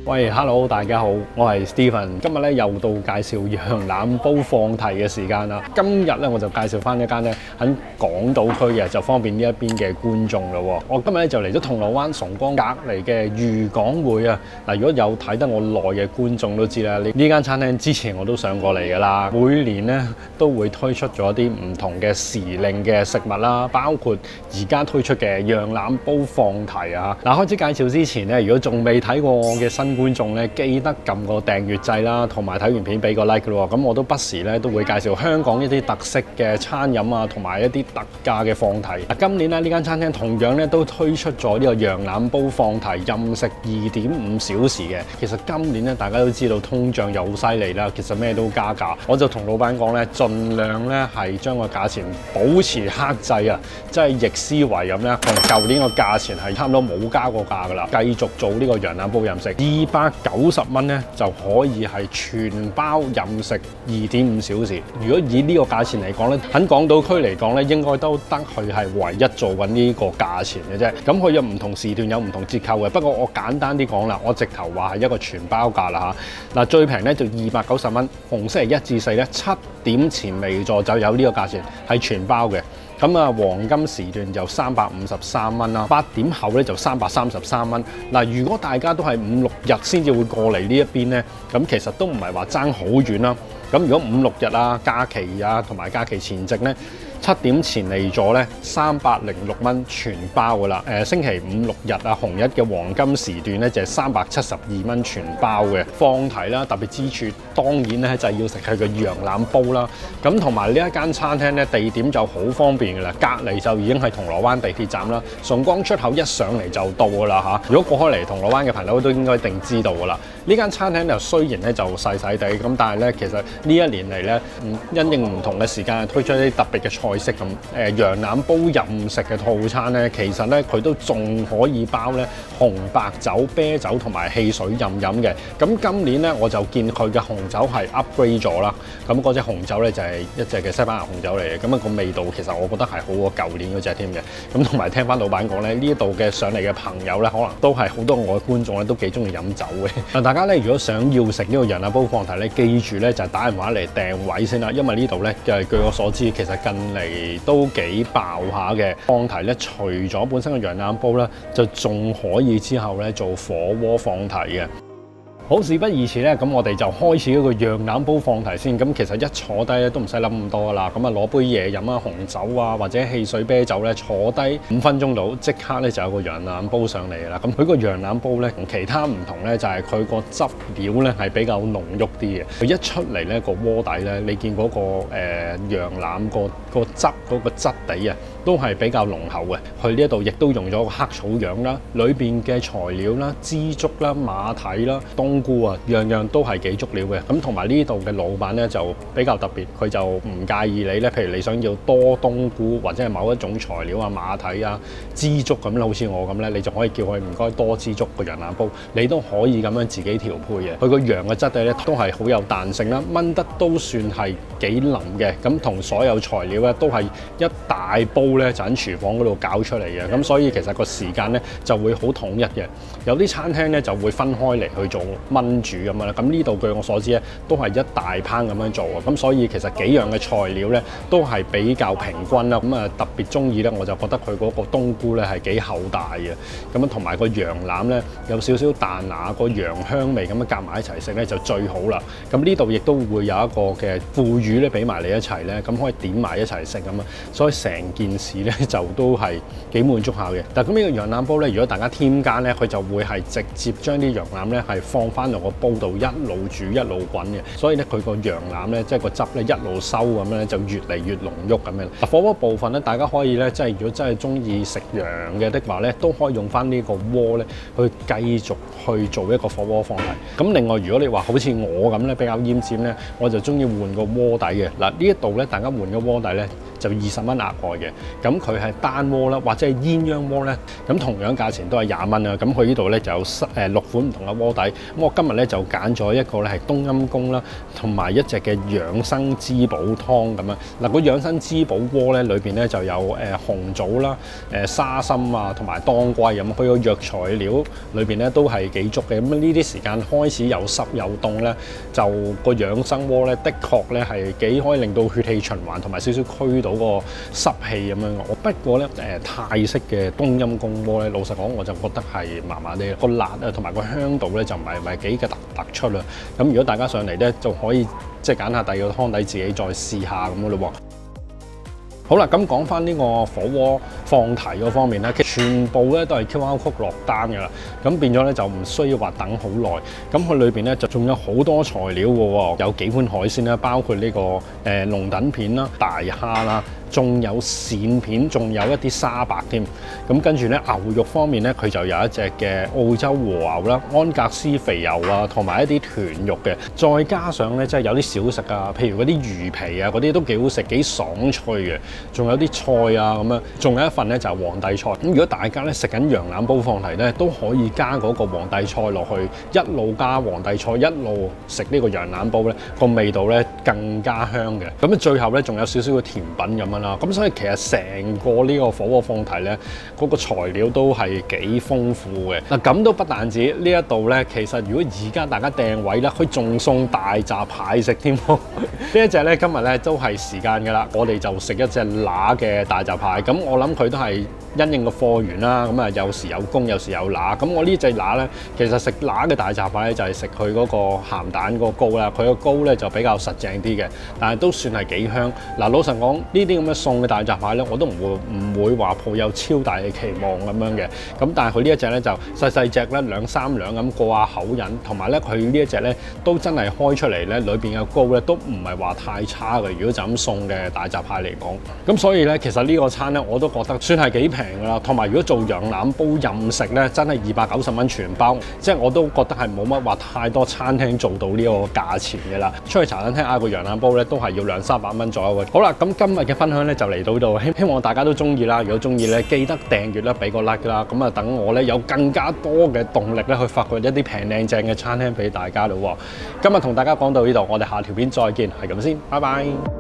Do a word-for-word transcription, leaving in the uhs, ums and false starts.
喂 ，Hello， 大家好，我係 Steven， 今日咧又到介紹羊腩煲放題嘅時間啦。今日咧我就介紹翻一間咧喺港島區嘅，就方便呢一邊嘅觀眾咯。我今日咧就嚟咗銅鑼灣崇光隔離嘅漁港匯啊。嗱，如果有睇得我耐嘅觀眾都知啦，呢呢間餐廳之前我都上過嚟㗎啦。每年咧都會推出咗啲唔同嘅時令嘅食物啦，包括而家推出嘅羊腩煲放題啊。嗱，開始介紹之前咧，如果仲未睇過我嘅新觀眾咧，記得撳個訂閱掣啦，同埋睇完片俾個 like 咯。咁我都不時咧都會介紹香港一啲特色嘅餐飲啊，同埋一啲特價嘅放題。嗱，今年咧呢間餐廳同樣咧都推出咗呢個羊腩煲放題，任食二點五小時嘅。其實今年咧大家都知道通脹又好犀利啦，其實咩都加價。我就同老闆講咧，盡量咧係將個價錢保持克制啊，即係逆思維咁咧，同舊年個價錢係差唔多冇加過價㗎啦，繼續做呢個羊腩煲任食。二百九十蚊咧就可以係全包任食二點五小時。如果以呢個價錢嚟講咧，喺港島區嚟講咧，應該都得佢係唯一做緊呢個價錢嘅啫。咁佢有唔同時段有唔同折扣嘅，不過我簡單啲講啦，我直頭話係一個全包價啦嚇。嗱，最平咧就二百九十蚊，逢星期一至四咧七點前離座就有呢個價錢，係全包嘅。咁啊，黃金時段就三百五十三蚊啦，八點後咧就三百三十三蚊。嗱，如果大家都係五六日先至會過嚟呢一邊咧，咁其實都唔係話爭好遠啦。咁如果五六日啊、假期啊同埋假期前夕咧，七點前嚟咗咧，三百零六蚊全包噶啦。誒、呃，星期五六日啊，紅日嘅黃金時段咧就係三百七十二蚊全包嘅。放題啦，特別之處當然咧就係要食佢嘅羊腩煲啦。咁同埋呢一間餐廳咧地點就好方便噶啦，隔離就已經係銅鑼灣地鐵站啦，崇光出口一上嚟就到噶啦嚇。如果過開嚟銅鑼灣嘅朋友都應該一定知道噶啦。呢間餐廳就雖然咧就細細地咁，但係咧其實呢一年嚟咧，因應唔同嘅時間推出一啲特別嘅菜式咁。誒，羊腩煲任食嘅套餐咧，其實咧佢都仲可以包咧紅白酒、啤酒同埋汽水任飲嘅。咁今年咧我就見佢嘅紅酒係 upgrade 咗啦。咁嗰隻紅酒咧就係一隻嘅西班牙紅酒嚟嘅。咁啊個味道其實我覺得係好過舊年嗰隻添嘅。咁同埋聽翻老闆講咧，呢一度嘅上嚟嘅朋友咧，可能都係好多我嘅觀眾咧都幾中意飲酒嘅。嗱，大家咧如果想要食呢個羊腩煲放題咧，記住咧就係打電話嚟訂位先啦，因為呢度咧嘅據我所知，其實近嚟都幾爆下嘅放題咧，除咗本身嘅羊腩煲咧，就仲可以之後咧做火鍋放題嘅。好，事不宜遲咧，咁我哋就開始嗰個羊腩煲放題先。咁其實一坐低咧都唔使諗咁多啦。咁啊攞杯嘢飲啊，紅酒啊或者汽水啤酒咧，坐低五分鐘到，即刻咧就有個羊腩煲上嚟啦。咁佢個羊腩煲咧同其他唔同咧，就係佢個汁料咧係比較濃郁啲嘅。佢一出嚟咧個鍋底咧，你見嗰、那個誒、呃、羊腩個個汁嗰、那個質地啊，都係比較濃厚嘅。佢呢一度亦都用咗個黑草樣啦，裏邊嘅材料啦、枝竹啦、馬蹄啦、冬菇啊，樣樣都係幾足料嘅。咁同埋呢度嘅老闆咧就比較特別，佢就唔介意你咧，譬如你想要多冬菇或者係某一種材料啊、馬蹄啊、枝竹咁咧，好似我咁咧，你就可以叫佢唔該多枝竹個羊腩煲，你都可以咁樣自己調配嘅。佢個羊嘅質地咧都係好有彈性啦，炆得都算係幾腍嘅。咁同所有材料咧都係一大煲咧就喺廚房嗰度搞出嚟嘅。咁所以其實個時間咧就會好統一嘅。有啲餐廳咧就會分開嚟去做炆煮咁樣啦。咁呢度據我所知咧都係一大烹咁樣做啊。咁所以其實幾樣嘅材料咧都係比較平均啦。咁啊特別中意咧，我就覺得佢嗰個冬菇咧係幾厚大嘅。咁啊同埋個羊腩咧有少少彈牙個羊香味咁樣夾埋一齊食咧就最好啦。咁呢度亦都會有一個嘅腐乳咧俾埋你一齊咧，咁可以點埋一齊食咁啊。所以成件事咧就都係幾滿足下嘅。但係咁呢個羊腩煲咧，如果大家添加咧，佢就會係直接將啲羊腩咧係放翻落個煲度一路煮一路滾嘅。所以咧佢個羊腩咧即係個汁咧一路收咁樣咧就越嚟越濃郁咁樣。火鍋部分咧，大家可以咧即係如果真係中意食羊嘅的話咧，都可以用翻呢個鍋咧去繼續去做一個火鍋放題。咁另外如果你話好似我咁咧比較奄尖咧，我就中意換個鍋底嘅。嗱呢一度咧，大家換個鍋底咧。 就二十蚊額外嘅。咁佢係單鍋啦，或者係鴛鴦鍋咧，咁同樣價錢都係廿蚊啊。咁佢呢度咧就有誒六款唔同嘅鍋底。咁我今日咧就揀咗一個咧係冬陰功啦，同埋一隻嘅養生滋補湯咁樣。嗱，個養生滋補鍋咧裏邊咧就有誒紅棗啦、誒沙參啊，同埋當歸咁。佢個藥材料裏邊咧都係幾足嘅。咁呢啲時間開始又濕又凍咧，就個養生鍋咧，的確咧係幾可以令到血氣循環，同埋少少驅到個濕氣咁樣。我不過咧誒、呃、泰式嘅冬陰功鍋咧，老實講我就覺得係麻麻地，個辣啊同埋個香度咧就唔係唔係幾嘅突突出啦。咁如果大家上嚟咧，就可以即係揀下第二個湯底自己再試下咁咯喎。好啦，咁講翻呢個火鍋放題嗰方面咧，其實全部咧都係 Q R code 落單㗎啦，咁變咗咧就唔需要話等好耐。咁佢裏邊咧就仲有好多材料嘅喎，有幾款海鮮啦，包括呢、這個誒、呃、龍躉片啦、大蝦啦。仲有鱔片，仲有一啲沙白添。咁跟住咧，牛肉方面咧，佢就有一隻嘅澳洲和牛啦、安格斯肥牛啊，同埋一啲豚肉嘅。再加上咧，即係有啲小食啊，譬如嗰啲魚皮啊，嗰啲都幾好食，幾爽脆嘅。仲有啲菜啊咁樣，仲有一份咧就係皇帝菜。咁如果大家咧食緊羊腩煲放題咧，都可以加嗰個皇帝菜落去，一路加皇帝菜，一路食呢個羊腩煲咧，個味道咧更加香嘅。咁啊，最後咧仲有少少嘅甜品咁樣。咁所以其實成個呢個火鍋放題咧，嗰、那個材料都係幾豐富嘅。嗱，咁都不但止呢一度咧，其實如果而家大家訂位咧，佢仲送大閘蟹食添。呢一隻咧今日咧都係時間㗎啦，我哋就食一隻乸嘅大閘蟹。咁我諗佢都係因應個貨源啦，咁啊有時有公，有時有乸。咁我呢隻乸咧，其實食乸嘅大閘蟹咧就係食佢嗰個鹹蛋嗰個膏啦。佢個膏咧就比較實淨啲嘅，但係都算係幾香。嗱，老實講呢啲咁嘅送嘅大閘蟹咧，我都唔會唔會話抱有超大嘅期望咁樣嘅。咁但係佢呢一隻咧就細細隻咧，兩三兩咁過下口癮，同埋咧佢呢一隻咧都真係開出嚟咧，裏邊嘅膏咧都唔係話太差嘅。如果就咁送嘅大閘蟹嚟講，咁所以咧其實呢個餐咧我都覺得算係幾平㗎啦。同埋如果做羊腩煲任食咧，真係二百九十蚊全包，即係我都覺得係冇乜話太多餐廳做到呢個價錢嘅啦。出去茶餐廳嗌個羊腩煲咧都係要兩三百蚊左右嘅。好啦，咁今日嘅分享咧就嚟到度，希希望大家都中意啦。如果中意咧，記得訂閱啦，俾個 like 啦。咁啊，等我咧有更加多嘅動力咧，去發掘一啲平靚正嘅餐廳俾大家咯。今日同大家講到呢度，我哋下條片再見，係咁先，拜拜。